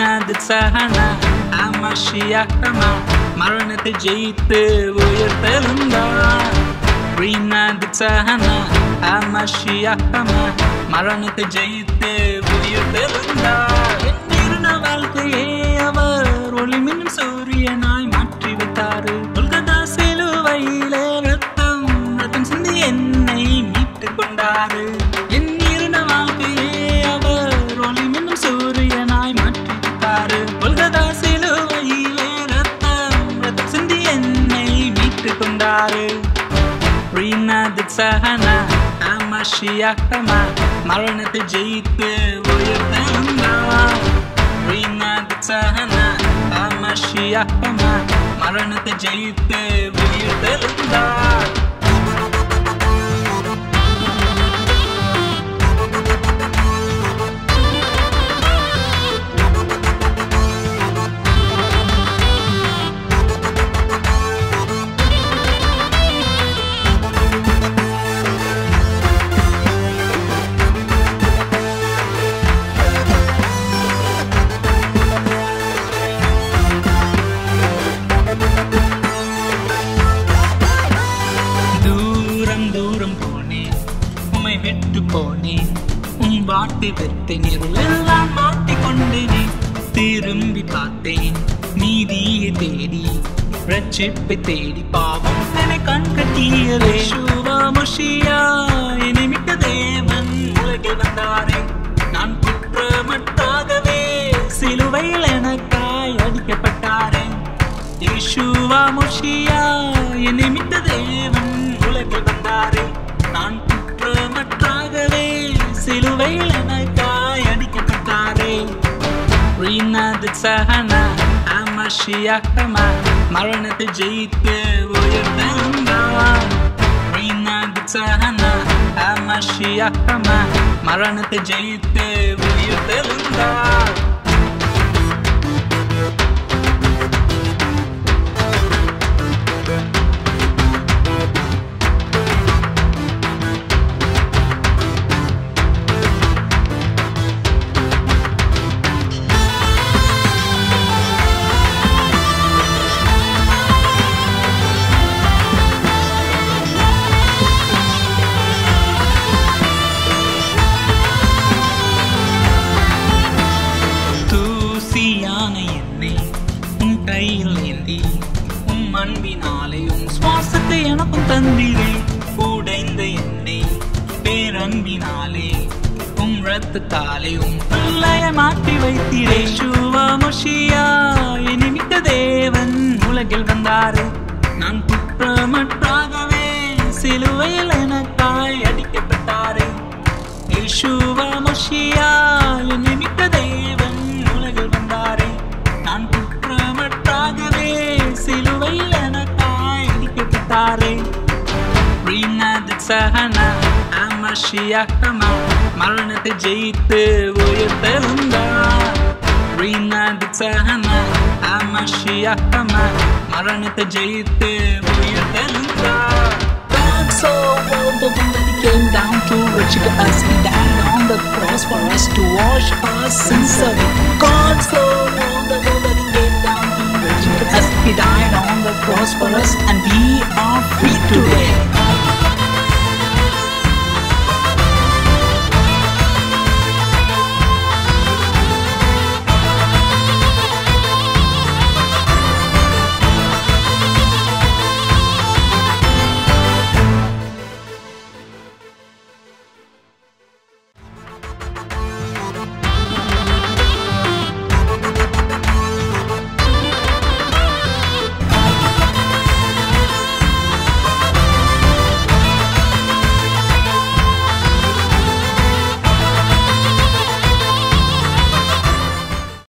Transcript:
Rina Ditzah Amashiachama மரணத்தை ஜெயித்து உயிர்த்தெழுந்தார். Rina Ditzah Amashiachama மரணத்தை ஜெயித்து உயிர்த்தெழுந்தார். எண்ணிருந்த வாழ்க்கையை அவர் ஒளிமின்னும் சூரியனாய் மாற்றி வைத்தார். கொல்கத்தா சிலுவையிலே ரத்தம் சிந்தி என்னை மீட்டுக் கொண்டார். எண்ணிருந்த வாழ்க்கையை அவர் ஒளிமின்னும் சூரியனாய் மாற்றி வைத்தார். கொல்கத்தா சிலுவையிலே ரத்தம் சிந்தி என்னை மீட்டுக் கொண்டார். Rina Ditzah Amashiachama மரணத்தை ஜெயித்து உயிர்த்தெழுந்தார். Rina Ditzah Amashiachama மரணத்தை ஜெயித்து உயிர்த்தெழுந்தார். விட்டு போனேன் உன் வாட்டி வெத்தை நிருளெல்லாம் மாட்டிக்கொண்டேனே. திரும்பி பார்த்தேன் நீதியை தேடி ரட்சிப்பை தேடி பாவம் என்னை கண் கட்டியதே. சுவாமுஷியா என்னை மிக்க தேவன் உலகில் வந்தாரே. நான் குற்றமற்றாகவே சிலுவையில் எனக்காய் அடிக்கப்பட்டாரே. சுவாமுஷியா என்னை மிக்க தேவன் உலகில் வந்தாரே. நான் குற்றமற்றாகவே சிலுவையில் எனக்காய் அடிக்கப்பட்டாரே. Rina Ditzah Amashiachama மரணத்தை ஜெயித்து உயிர்த்தெழுந்தார். Rina Ditzah Amashiachama மரணத்தை ஜெயித்து உயிர்த்தெழுந்தார். அன்பினாலேயும் சுவாசத்தை எனக்கும் தந்தீரே. உடைந்த என்னை பேரன்பினாலே ரத்தத்தாலேயும் பிள்ளைய மாற்றி வைத்தீரே. சுவாமுஷியா என்னை மிக்க தேவன் உலகில் வந்தாரே. நான் குற்றமற்றாகவே சிலுவையில் எனக்காய் அடிக்கப்பட்டாரே. சுவாமுஷியா என்னை மிக்க தேவன் உலகில் வந்தாரே. நான் குற்றமற்றாகவே சிலுவையில் எனக்காய் அடிக்கப்பட்டாரே. Rina Ditzah Amashiachama மரணத்தை ஜெயித்து உயிர்த்தெழுந்தார். Rina Ditzah Amashiachama மரணத்தை ஜெயித்து உயிர்த்தெழுந்தார். God so loved the world that he came down to rescue us. He died on the cross for us to wash our sins away. God so loved the world that he came down to rescue us. He died on the cross for us and we are free today.